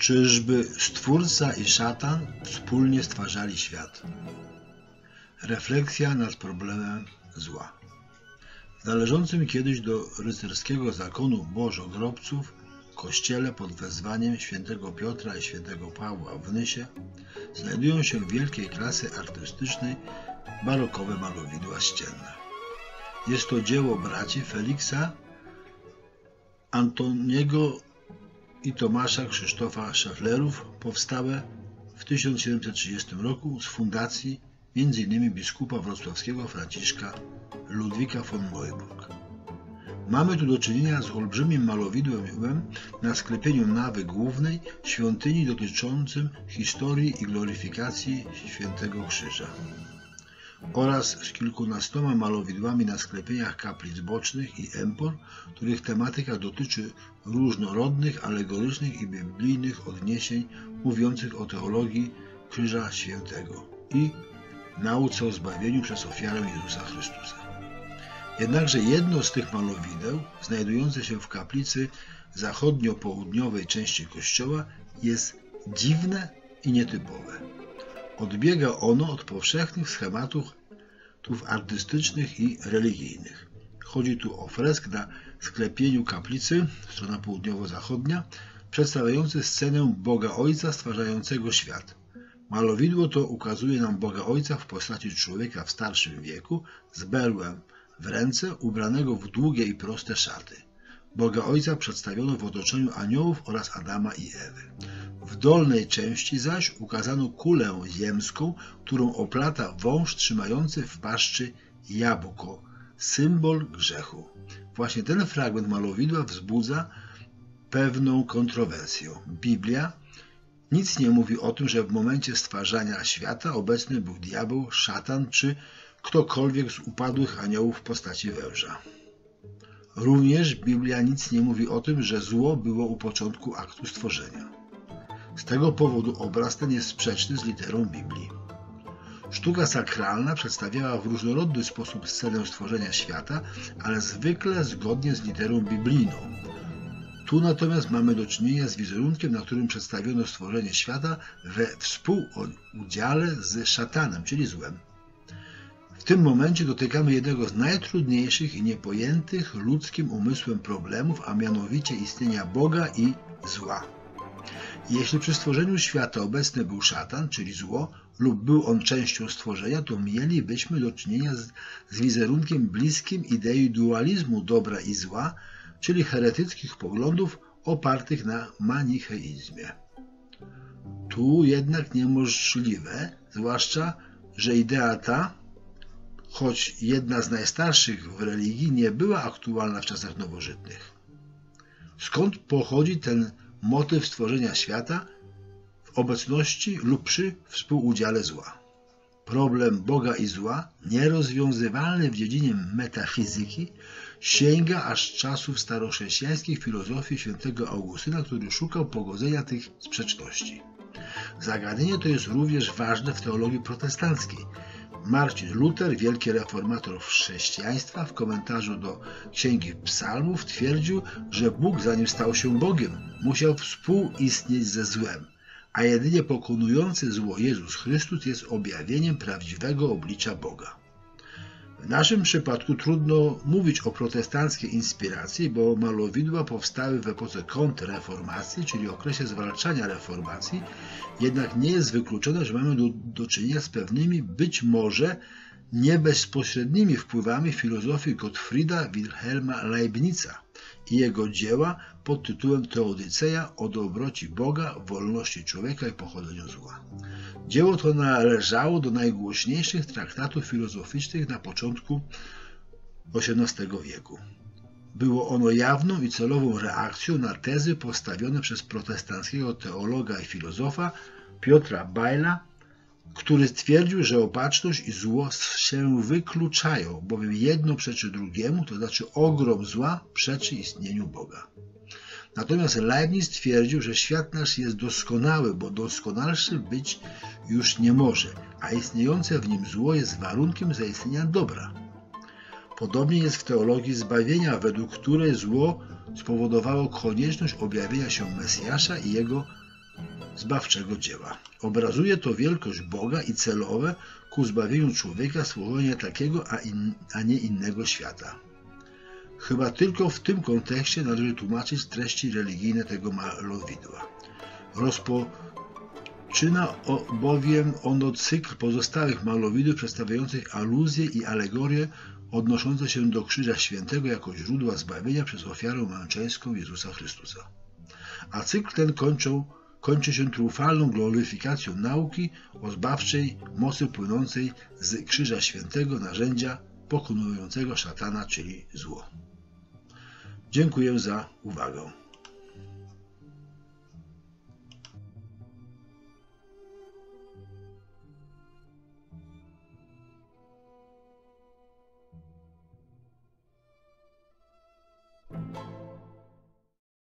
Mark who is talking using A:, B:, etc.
A: Czyżby Stwórca i szatan wspólnie stwarzali świat? Refleksja nad problemem zła. W należącym kiedyś do rycerskiego zakonu bożogrobców kościele pod wezwaniem świętego Piotra i świętego Pawła w Nysie znajdują się wielkiej klasy artystycznej barokowe malowidła ścienne. Jest to dzieło braci Feliksa, Antoniego i Tomasza Krzysztofa Schefflerów, powstałe w 1730 roku z fundacji m.in. biskupa wrocławskiego Franciszka Ludwika von Neuburg. Mamy tu do czynienia z olbrzymim malowidłem na sklepieniu nawy głównej świątyni dotyczącym historii i gloryfikacji Świętego Krzyża oraz z kilkunastoma malowidłami na sklepieniach kaplic bocznych i empor, których tematyka dotyczy różnorodnych, alegorycznych i biblijnych odniesień mówiących o teologii Krzyża Świętego i nauce o zbawieniu przez ofiarę Jezusa Chrystusa. Jednakże jedno z tych malowideł, znajdujące się w kaplicy zachodnio-południowej części kościoła, jest dziwne i nietypowe. Odbiega ono od powszechnych schematów artystycznych i religijnych. Chodzi tu o fresk na sklepieniu kaplicy, strona południowo-zachodnia, przedstawiający scenę Boga Ojca stwarzającego świat. Malowidło to ukazuje nam Boga Ojca w postaci człowieka w starszym wieku z berłem w ręce, ubranego w długie i proste szaty. Boga Ojca przedstawiono w otoczeniu aniołów oraz Adama i Ewy. W dolnej części zaś ukazano kulę ziemską, którą oplata wąż trzymający w paszczy jabłko, symbol grzechu. Właśnie ten fragment malowidła wzbudza pewną kontrowersję. Biblia nic nie mówi o tym, że w momencie stwarzania świata obecny był diabeł, szatan czy ktokolwiek z upadłych aniołów w postaci węża. Również Biblia nic nie mówi o tym, że zło było u początku aktu stworzenia. Z tego powodu obraz ten jest sprzeczny z literą Biblii. Sztuka sakralna przedstawiała w różnorodny sposób scenę stworzenia świata, ale zwykle zgodnie z literą biblijną. Tu natomiast mamy do czynienia z wizerunkiem, na którym przedstawiono stworzenie świata we współudziale z szatanem, czyli złem. W tym momencie dotykamy jednego z najtrudniejszych i niepojętych ludzkim umysłem problemów, a mianowicie istnienia Boga i zła. Jeśli przy stworzeniu świata obecny był szatan, czyli zło, lub był on częścią stworzenia, to mielibyśmy do czynienia z wizerunkiem bliskim idei dualizmu dobra i zła, czyli heretyckich poglądów opartych na manicheizmie. Tu jednak niemożliwe, zwłaszcza, że idea ta, choć jedna z najstarszych w religii, nie była aktualna w czasach nowożytnych. Skąd pochodzi ten motyw stworzenia świata w obecności lub przy współudziale zła? Problem Boga i zła, nierozwiązywalny w dziedzinie metafizyki, sięga aż czasów starochrześcijańskich filozofii świętego Augustyna, który szukał pogodzenia tych sprzeczności. Zagadnienie to jest również ważne w teologii protestanckiej. Marcin Luter, wielki reformator chrześcijaństwa, w komentarzu do Księgi Psalmów twierdził, że Bóg, zanim stał się Bogiem, musiał współistnieć ze złem, a jedynie pokonujący zło Jezus Chrystus jest objawieniem prawdziwego oblicza Boga. W naszym przypadku trudno mówić o protestanckiej inspiracji, bo malowidła powstały w epoce kontrreformacji, czyli okresie zwalczania reformacji, jednak nie jest wykluczone, że mamy do czynienia z pewnymi, być może nie bezpośrednimi wpływami filozofii Gottfrieda Wilhelma Leibniza i jego dzieła pod tytułem Teodyceja o dobroci Boga, wolności człowieka i pochodzeniu zła. Dzieło to należało do najgłośniejszych traktatów filozoficznych na początku XVIII wieku. Było ono jawną i celową reakcją na tezy postawione przez protestanckiego teologa i filozofa Piotra Bajla, który stwierdził, że opatrzność i zło się wykluczają, bowiem jedno przeczy drugiemu, to znaczy ogrom zła przeczy istnieniu Boga. Natomiast Leibniz twierdził, że świat nasz jest doskonały, bo doskonalszy być już nie może, a istniejące w nim zło jest warunkiem zaistnienia dobra. Podobnie jest w teologii zbawienia, według której zło spowodowało konieczność objawienia się Mesjasza i jego zbawczego dzieła. Obrazuje to wielkość Boga i celowe ku zbawieniu człowieka stworzenie takiego, a nie innego świata. Chyba tylko w tym kontekście należy tłumaczyć treści religijne tego malowidła. Rozpoczyna bowiem ono cykl pozostałych malowidów przedstawiających aluzje i alegorie odnoszące się do Krzyża Świętego jako źródła zbawienia przez ofiarę męczeńską Jezusa Chrystusa. A cykl ten kończy się triumfalną gloryfikacją nauki o zbawczej mocy płynącej z Krzyża Świętego, narzędzia pokonującego szatana, czyli zło. Dziękuję za uwagę.